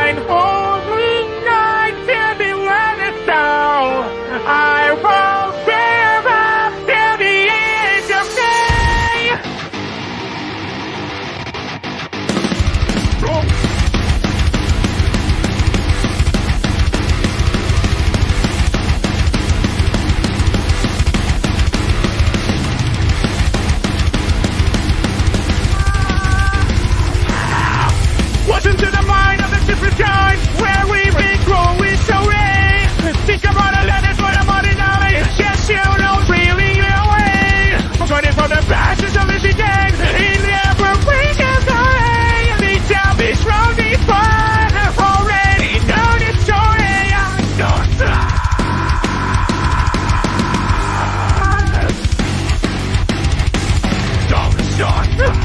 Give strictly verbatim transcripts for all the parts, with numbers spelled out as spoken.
mine. Holy night till the end is down. I won't give up till the end of day. Oh. Listen to the mind of the different kind, where we've been growing so late. Think about a letter for the money night. Yes, you don't really know it. I'm running from the passions of this day. It never brings us away. The job is wrong before. Already know the story. Don't stop. Don't stop.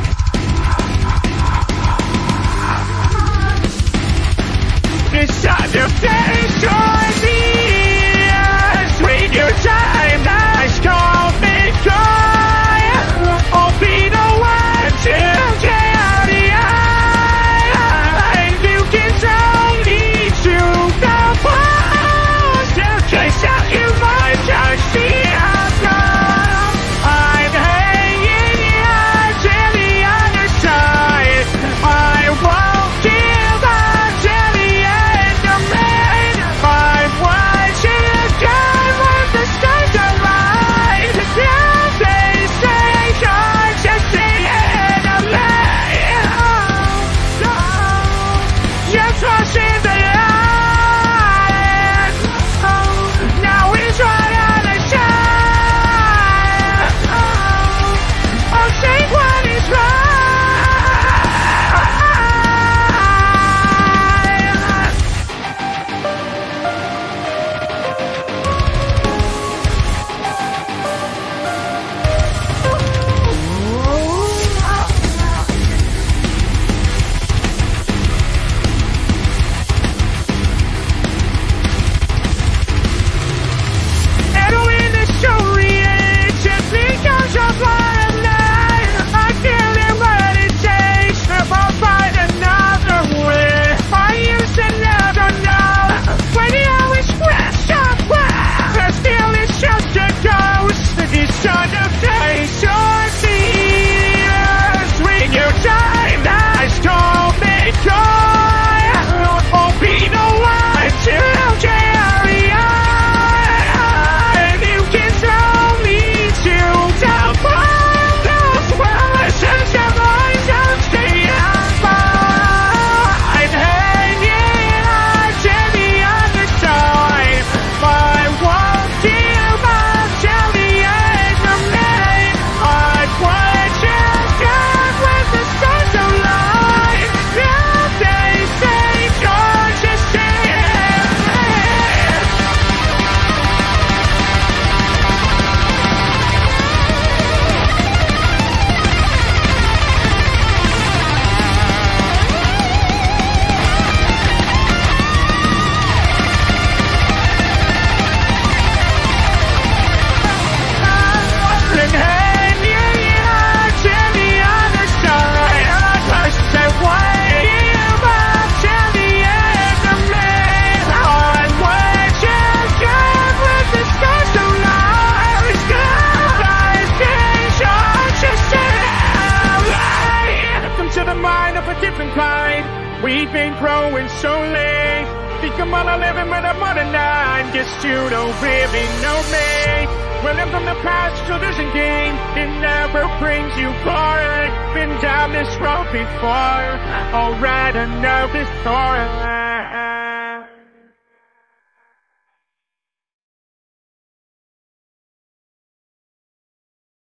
It's time to finish your years. With your time, nice call me joy. I'll be the one to tell the eye. And you can tell me to the past. To chase out you might just see us come. I'm hanging out to the other side. I won't give up till the end of me. I'm watching again when the stars align. Now they say you're just the enemy. Oh, no. You're crossing the line. Oh, now it's right on the side. Oh, I'll take what is right. And when the story ends, it becomes a blind night. I can't live what it takes. If I'll find another way. I used to never know when you always press up. But still it's just a ghost. It's time to face your fears. When your time has told me joy, I'll be the one to carry on. And you can throw me to the bottom. Those lessons of life don't stay up. I'm hanging on to the other side. I won't give up till the end of me. I'd watch you come when the stars align. Now they say you're just the and hanging on to the other side. I just say, won't give up till the end of me. I'd watch you come when the stars align. I think you're just the Welcome to the mind of a different kind. We've been growing so late. Think I'm all living with a modern nine. Guess you don't really know me. Well, I'm from the past, so there's a game. It never brings you glory. Been down this road before. Alright, I know this story.